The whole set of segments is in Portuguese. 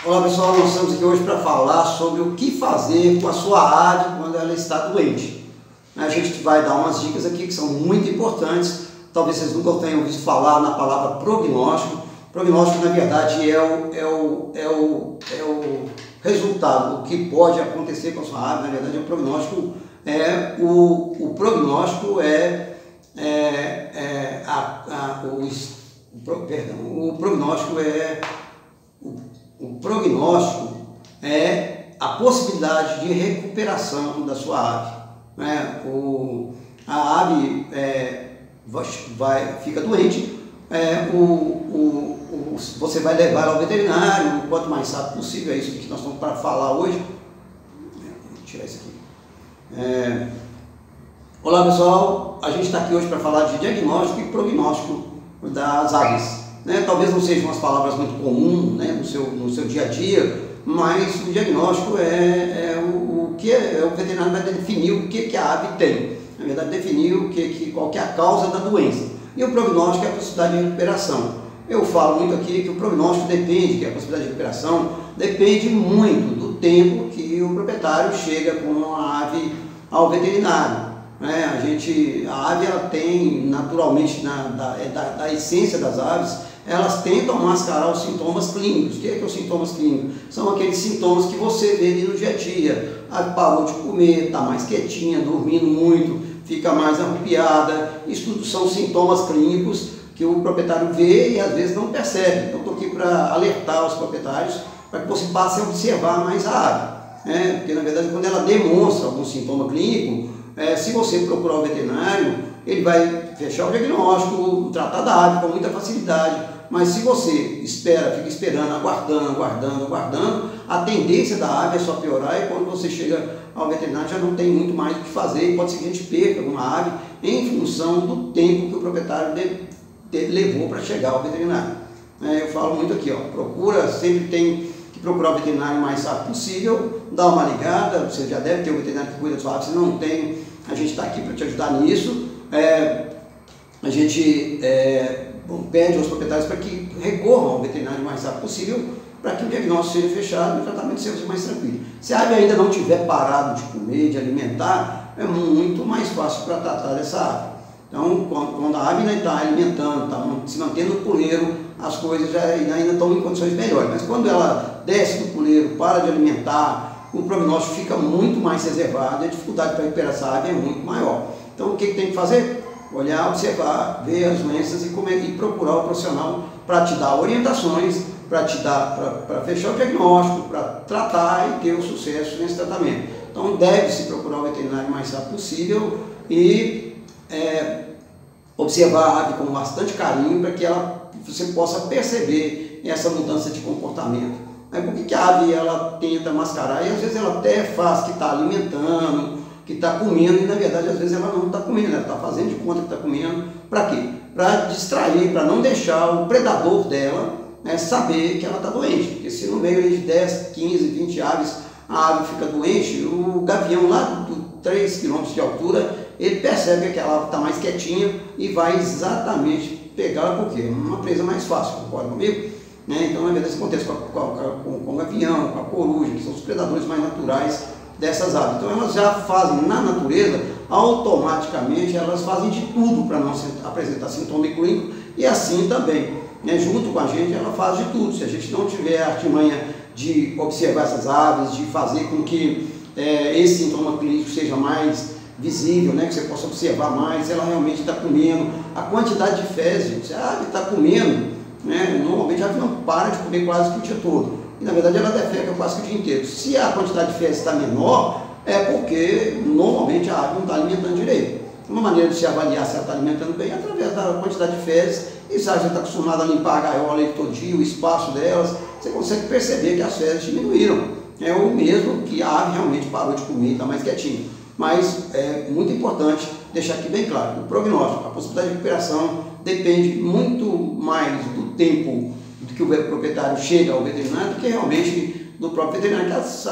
Olá pessoal, nós estamos aqui hoje para falar sobre o que fazer com a sua ave quando ela está doente. A gente vai dar umas dicas aqui que são muito importantes. Talvez vocês nunca tenham ouvido falar na palavra prognóstico. Prognóstico, na verdade, é o resultado, o que pode acontecer com a sua ave. Na verdade, o prognóstico é a possibilidade de recuperação da sua ave. Né? A ave fica doente, você vai levar ao veterinário o quanto mais rápido possível. É isso que nós estamos para falar hoje. Vou tirar isso aqui. Olá pessoal, a gente está aqui hoje para falar de diagnóstico e prognóstico das aves. Né? Talvez não sejam umas palavras muito comuns, né, no seu dia a dia, mas o diagnóstico o veterinário vai definir o que a ave tem. Na verdade, definir qual que é a causa da doença. E o prognóstico é a possibilidade de recuperação. Eu falo muito aqui que o prognóstico depende, que a possibilidade de recuperação depende muito do tempo que o proprietário chega com a ave ao veterinário. A ave ela tem naturalmente, da essência das aves, elas tentam mascarar os sintomas clínicos. O que é os sintomas clínicos? São aqueles sintomas que você vê ali no dia a dia. A ave parou de comer, está mais quietinha, dormindo muito, fica mais arrupiada. Isso tudo são sintomas clínicos que o proprietário vê e às vezes não percebe. Então estou aqui para alertar os proprietários para que você passe a observar mais a ave. Porque na verdade quando ela demonstra algum sintoma clínico, se você procurar o veterinário, ele vai fechar o diagnóstico, tratar da ave com muita facilidade. Mas se você fica esperando, aguardando, a tendência da ave é só piorar, e quando você chega ao veterinário já não tem muito mais o que fazer, e pode ser que a gente perca uma ave em função do tempo que o proprietário levou para chegar ao veterinário. Eu falo muito aqui, sempre tem que procurar o veterinário o mais rápido possível, dá uma ligada, você já deve ter um veterinário que cuida da sua ave, se não tem, a gente está aqui para te ajudar nisso. A gente pede aos proprietários para que recorram ao veterinário o mais rápido possível, para que o diagnóstico seja fechado e o tratamento seja mais tranquilo. Se a ave ainda não tiver parado de comer, de alimentar, é muito mais fácil para tratar dessa ave. Então, quando a ave ainda está alimentando, está se mantendo no puleiro, as coisas ainda estão em condições melhores. Mas quando ela desce do puleiro, para de alimentar, o prognóstico fica muito mais reservado e a dificuldade para recuperar essa ave é muito maior. Então, o que tem que fazer? Olhar, observar, ver as doenças e procurar o profissional para te dar orientações, para fechar o diagnóstico, para tratar e ter o sucesso nesse tratamento. Então, deve-se procurar o veterinário o mais rápido possível e observar a ave com bastante carinho para que você possa perceber essa mudança de comportamento. Por que a ave ela tenta mascarar e às vezes ela até faz que está alimentando, que está comendo, e na verdade às vezes ela não está comendo, ela está fazendo de conta que está comendo. Para quê? Para distrair, para não deixar o predador dela saber que ela está doente. Porque se no meio de 10, 15, 20 aves a ave fica doente, o gavião lá de 3 km de altura, ele percebe que aquela ave está mais quietinha e vai exatamente pegá-la, porque é uma presa mais fácil, concorda comigo? Então na verdade isso acontece com o gavião, com a coruja, que são os predadores mais naturais dessas aves. Então elas já fazem na natureza, automaticamente elas fazem de tudo para não apresentar sintoma clínico, e assim também, junto com a gente ela faz de tudo. Se a gente não tiver a artimanha de observar essas aves, de fazer com que esse sintoma clínico seja mais visível, que você possa observar mais, se ela realmente está comendo, a quantidade de fezes, se a ave está comendo, normalmente a ave não para de comer quase que o dia todo. E na verdade ela defeca quase que o dia inteiro. Se a quantidade de fezes está menor, é porque normalmente a ave não está alimentando direito. Uma maneira de se avaliar se ela está alimentando bem é através da quantidade de fezes. E se a gente está acostumado a limpar a gaiola todo dia, o espaço delas, você consegue perceber que as fezes diminuíram. É o mesmo que a ave realmente parou de comer e está mais quietinha. Mas é muito importante deixar aqui bem claro, o prognóstico, a possibilidade de recuperação depende muito mais do tempo que o proprietário chega ao veterinário do que realmente do próprio veterinário.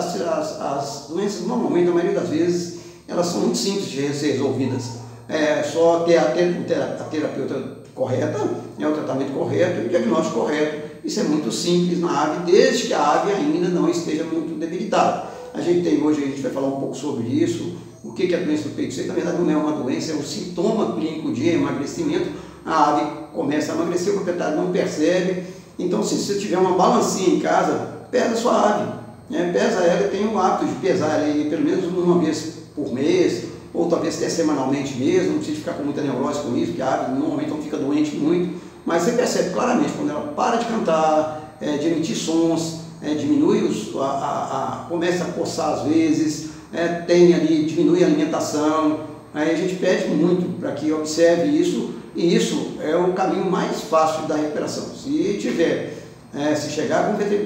As doenças, normalmente, na maioria das vezes, elas são muito simples de ser resolvidas. É só ter a terapeuta correta, né, o tratamento correto e o diagnóstico correto. Isso é muito simples na ave, desde que a ave ainda não esteja muito debilitada. A gente tem hoje, a gente vai falar um pouco sobre isso, o que é a doença do peito seco. Na verdade não é uma doença, é um sintoma clínico de emagrecimento. A ave começa a emagrecer, o proprietário não percebe. Então, se você tiver uma balancinha em casa, pesa a sua ave, né? Pesa ela e tem o hábito de pesar ela aí, pelo menos uma vez por mês, ou talvez até semanalmente mesmo. Não precisa ficar com muita neurose com isso, porque a ave normalmente não fica doente muito, mas você percebe claramente quando ela para de cantar, de emitir sons, diminui começa a coçar às vezes, tem ali, diminui a alimentação. Aí a gente pede muito para que observe isso, e isso é o caminho mais fácil da recuperação. Se tiver, se chegar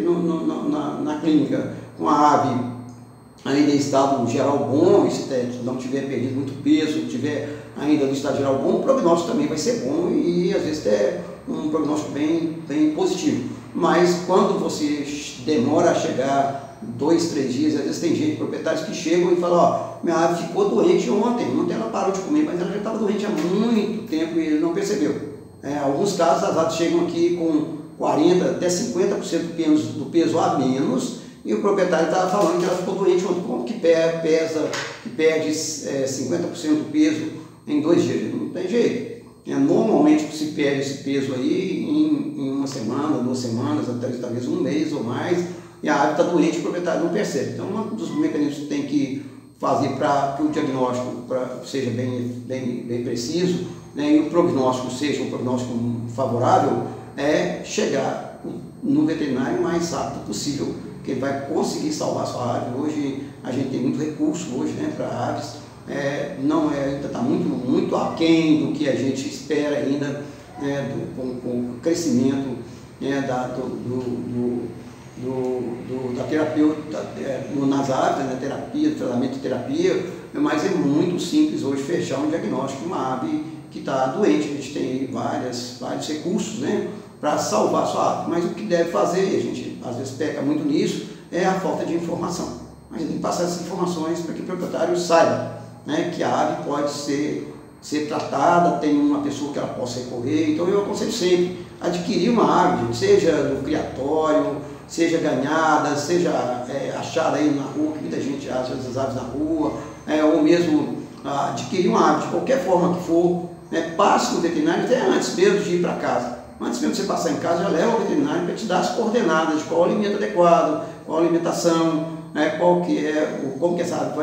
na clínica com a ave ainda em estado geral bom, e se não tiver perdido muito peso, tiver ainda no estado geral bom, o prognóstico também vai ser bom e às vezes é um prognóstico bem positivo. Mas quando você demora a chegar 2, 3 dias, às vezes tem gente, proprietários que chegam e falam, ó, minha ave ficou doente ontem ela parou de comer, mas ela já estava doente há muito tempo e ele não percebeu. Alguns casos as aves chegam aqui com 40% até 50% do peso a menos, e o proprietário estava falando que ela ficou doente ontem. Como que perde 50% do peso em 2 dias? Não tem jeito. Normalmente se perde esse peso aí em 1 semana, 2 semanas, até talvez 1 mês ou mais, e a ave está doente e o proprietário não percebe. Então, um dos mecanismos que tem que fazer para que o diagnóstico seja bem preciso, né, e o prognóstico seja um prognóstico favorável, é chegar no veterinário o mais rápido possível, que ele vai conseguir salvar a sua ave. Hoje a gente tem muito recurso hoje, né, para aves. Ainda está muito aquém do que a gente espera ainda, com o crescimento da terapia nas aves, né, tratamento de terapia, mas é muito simples hoje fechar um diagnóstico de uma ave que está doente. A gente tem vários recursos, né, para salvar a sua ave, mas o que deve fazer, a gente às vezes peca muito nisso, é a falta de informação. A gente tem que passar essas informações para que o proprietário saiba, né, que a ave pode ser tratada, tem uma pessoa que ela possa recorrer. Então eu aconselho sempre adquirir uma ave, seja no criatório, seja ganhada, seja achada aí na rua, que muita gente acha as aves na rua, ou mesmo adquirir uma ave de qualquer forma que for, passe no veterinário até antes mesmo de ir para casa. Antes mesmo de você passar em casa, já leva ao veterinário para te dar as coordenadas de qual alimento adequado, qual alimentação, como que essa ave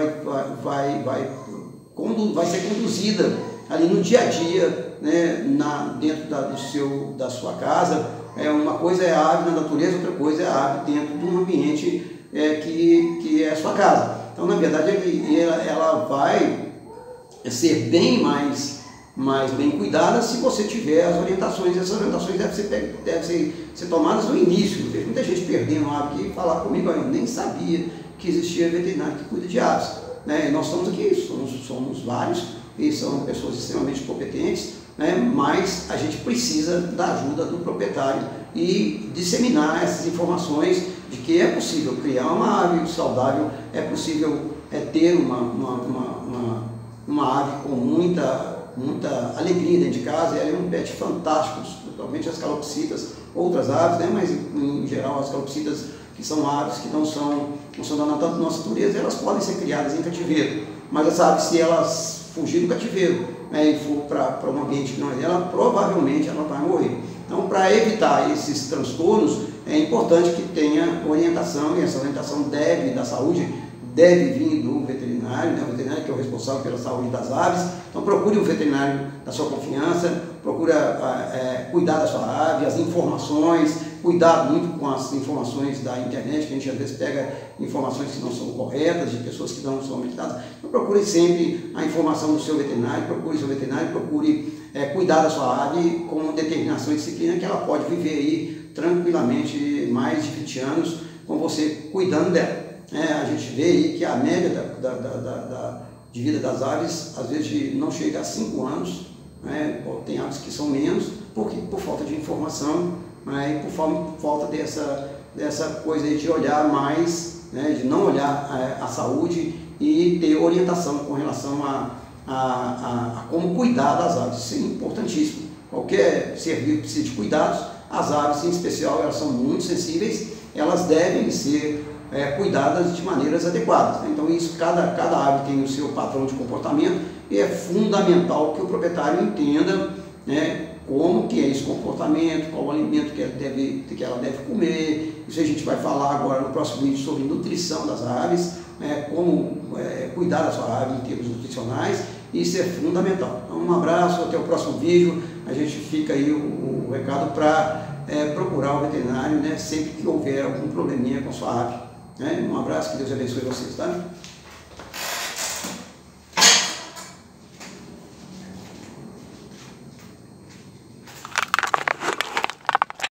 vai ser conduzida ali no dia a dia, né, dentro da sua casa. Uma coisa é a ave na natureza, outra coisa é a ave dentro de um ambiente que é a sua casa. Então, na verdade, ela vai ser bem mais bem cuidada se você tiver as orientações. Essas orientações devem ser tomadas no início. Vejo muita gente perdendo a ave aqui, falar comigo, eu nem sabia que existia veterinário que cuida de aves. E nós estamos aqui, somos vários, e são pessoas extremamente competentes, mas a gente precisa da ajuda do proprietário e disseminar essas informações de que é possível criar uma ave saudável, é possível ter uma ave com muita alegria dentro de casa. Ela é um pet fantástico, principalmente as calopsitas, outras aves, mas em geral as calopsitas, que são aves que não são tanto da nossa natureza, elas podem ser criadas em cativeiro, mas as aves, se elas fugirem do cativeiro, e for para um ambiente que não é dela, provavelmente ela vai morrer. Então, para evitar esses transtornos, é importante que tenha orientação, e essa orientação da saúde deve vir do veterinário, o veterinário que é o responsável pela saúde das aves. Então procure o veterinário da sua confiança, procura cuidar da sua ave, as informações, cuidar muito com as informações da internet, que a gente às vezes pega informações que não são corretas, de pessoas que não são habilitadas. Então procure sempre a informação do seu veterinário, procure cuidar da sua ave com determinação e disciplina, que ela pode viver aí tranquilamente mais de 20 anos com você cuidando dela. A gente vê aí que a média de vida das aves, às vezes, não chega a 5 anos, tem aves que são menos, por falta de informação, por falta dessa coisa aí de olhar mais, de não olhar a saúde e ter orientação com relação a como cuidar das aves. Isso é importantíssimo. qualquer ser vivo precisa de cuidados, as aves em especial, elas são muito sensíveis, elas devem ser cuidadas de maneiras adequadas, né? Então isso, cada ave tem o seu padrão de comportamento e é fundamental que o proprietário entenda, né, como que é esse comportamento, qual o alimento que ela deve comer. Isso a gente vai falar agora no próximo vídeo sobre nutrição das aves, como cuidar da sua ave em termos nutricionais. Isso é fundamental. Então, um abraço, até o próximo vídeo. A gente fica aí o recado para procurar o veterinário, né, sempre que houver algum probleminha com a sua ave. Um abraço, que Deus abençoe vocês, tá?